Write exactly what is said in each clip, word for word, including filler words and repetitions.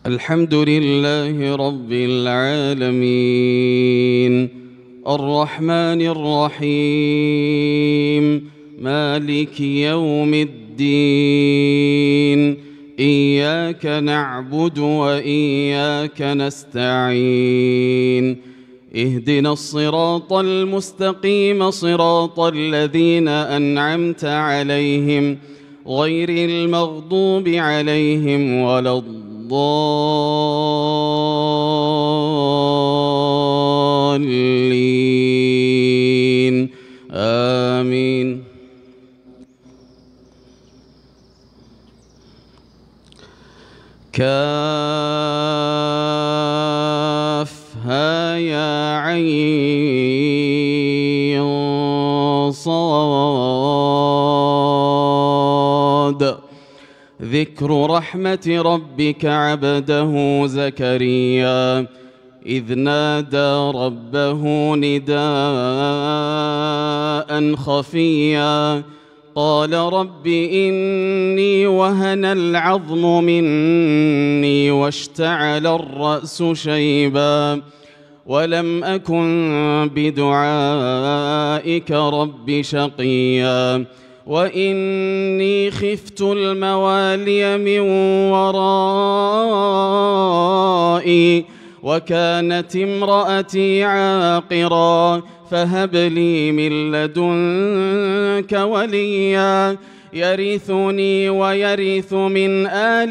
الحمد لله رب العالمين الرحمن الرحيم مالك يوم الدين إياك نعبد وإياك نستعين اهدنا الصراط المستقيم صراط الذين أنعمت عليهم غير المغضوب عليهم ولا الضالين آمين. كافها يا عين صاد ذكر رحمة ربك عبده زكريا إذ نادى ربه نداء خفيا قال رب إني وهن العظم مني واشتعل الرأس شيبا ولم أكن بدعائك رب شقيا وإني خفت الموالي من ورائي وكانت امرأتي عاقرا فهب لي من لدنك وليا يرثني ويرث من آل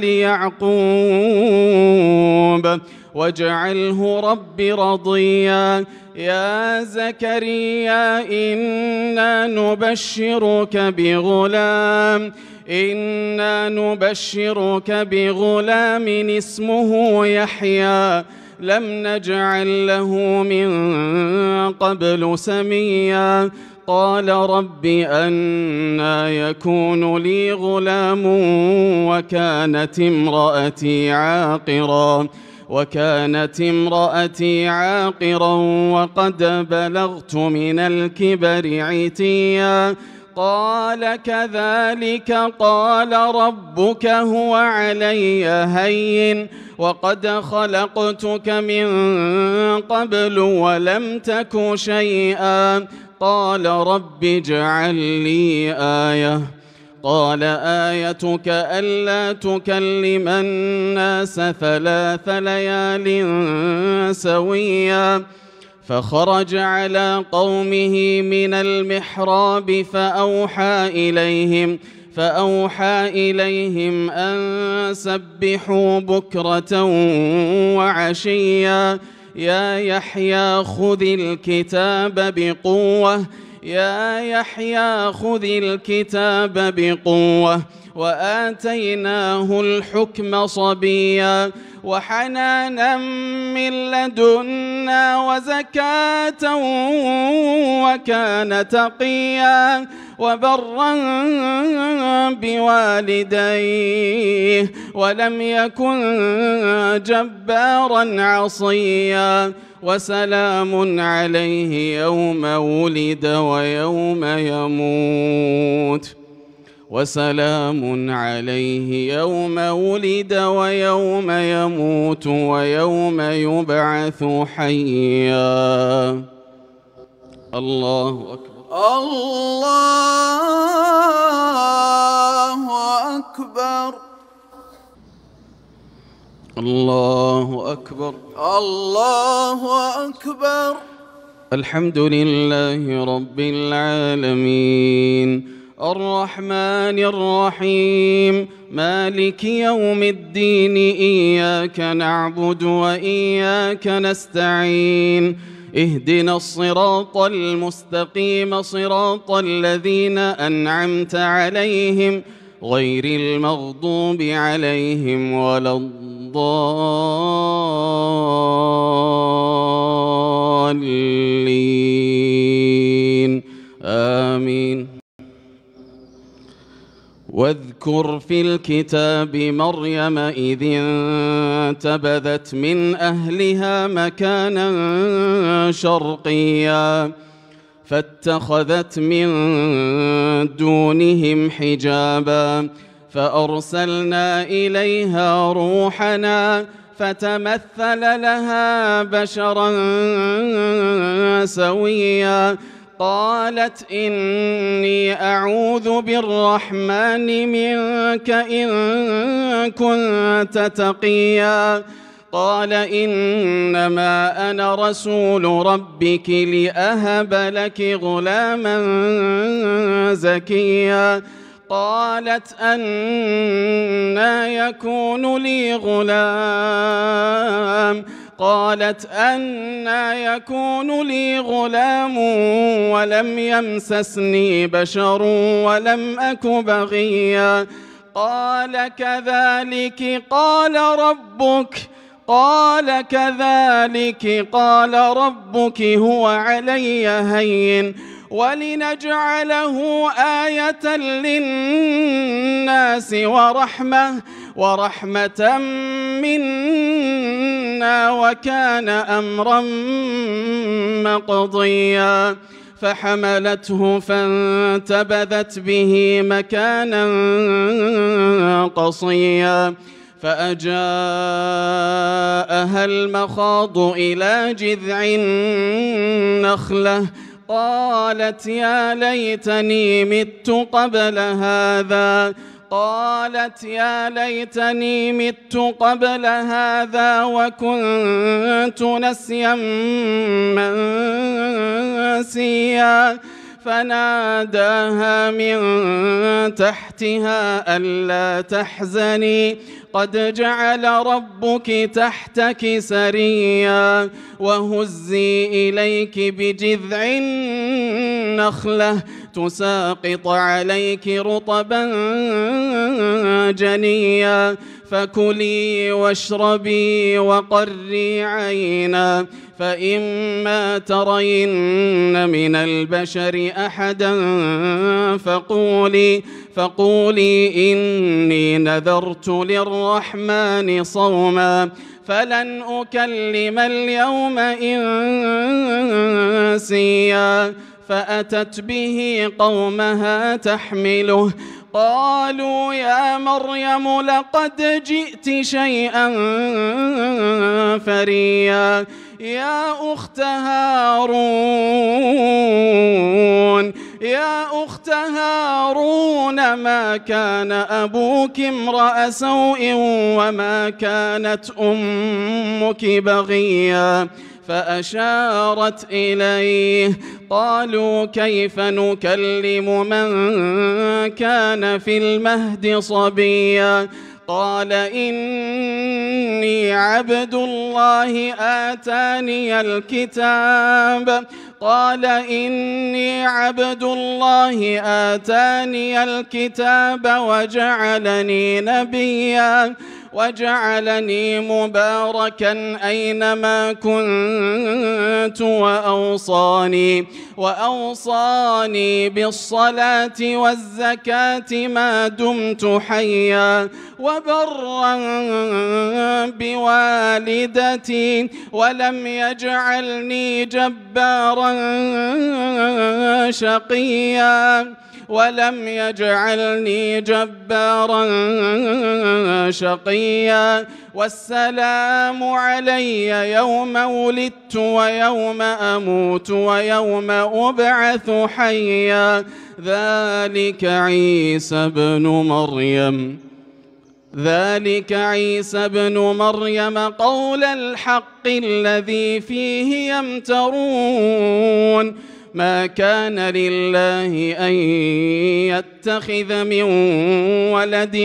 يعقوب واجعله رب رضيا يا زكريا إنا نبشرك بغلام إنا نبشرك بغلام اسمه يحيى لم نجعل له من قبل سميا قال رب أنى يكون لي غلام وكانت امرأتي عاقرا وكانت امرأتي عاقرا وقد بلغت من الكبر عتيا قال كذلك قال ربك هو علي هين وقد خلقتك من قبل ولم تك شيئا قال رب اجعل لي آية قال آيتك ألا تكلم الناس ثلاث ليال سويا فخرج على قومه من المحراب فأوحى إليهم فأوحى إليهم أن سبحوا بكرة وعشيا يا يحيى خذ الكتاب بقوة يا يحيى خذ الكتاب بقوة وآتيناه الحكم صبيا وحنانا من لدنا وزكاة وكان تقيا وبرا بوالديه ولم يكن جبارا عصيا وسلام عليه يوم ولد ويوم يموت وسلام عليه يوم ولد ويوم يموت ويوم يبعث حيا. الله أكبر الله أكبر الله أكبر الله أكبر. الحمد لله رب العالمين الرحمن الرحيم مالك يوم الدين إياك نعبد وإياك نستعين اهدنا الصراط المستقيم صراط الذين أنعمت عليهم غير المغضوب عليهم ولا الضالين آمين. واذكر في الكتاب مريم إذ انتبذت من أهلها مكانا شرقيا فاتخذت من دونهم حجابا فأرسلنا إليها روحنا فتمثل لها بشرا سويا قالت إني أعوذ بالرحمن منك إن كنت تقيا قال إنما أنا رسول ربك لأهب لك غلاما زكيا قالت أنى يكون لي غلام قالت أنى يكون لي غلام ولم يمسسني بشر ولم أك بغيا قال كذلك قال ربك قال كذلك قال ربك هو علي هين ولنجعله آية للناس ورحمة ورحمة منا وكان أمرا مقضيا فحملته فانتبذت به مكانا قصيا فأجاءها المخاض إلى جذع النخلة قالت يا ليتني مت قبل هذا قالت يا ليتني مت قبل هذا وكنت نسيا منسيا فناداها من تحتها ألا تحزني قد جعل ربك تحتك سريا وهزي إليك بجذع النخلة تساقط عليك رطبا جنيا فكلي واشربي وقري عينا فإما ترين من البشر أحدا فقولي فقولي إني نذرت للرحمن صوما فلن أكلم اليوم إنسيا فأتت به قومها تحمله قالوا يا مريم لقد جئت شيئا فريا يا أخت هارون يا أخت هارون ما كان أبوك امرأ سوء وما كانت أمك بغيا فأشارت إليه قالوا كيف نكلم من كان في المهد صبيا قال إني عبد الله آتاني الكتاب قال إني عبد الله آتاني الكتاب وجعلني نبيا وجعلني مباركا أينما كنت وأوصاني وأوصاني بالصلاة والزكاة ما دمت حيا وبرا بوالدتي ولم يجعلني جبارا شقيا ولم يجعلني جبارا شقيا والسلام علي يوم ولدت ويوم أموت ويوم أبعث حيا ذلك عيسى بن مريم ذلك عيسى بن مريم قول الحق الذي فيه يمترون ما كان لله أن يتخذ من ولد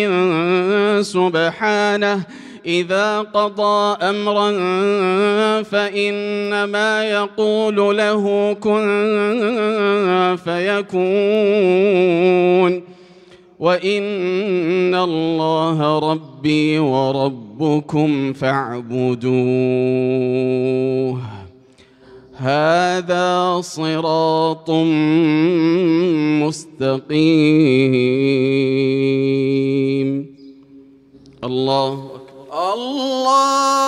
سبحانه إذا قضى أمرا فإنما يقول له كن فيكون وإن الله ربي وربكم فاعبدوه هذا صراط مستقيم. الله أكبر. الله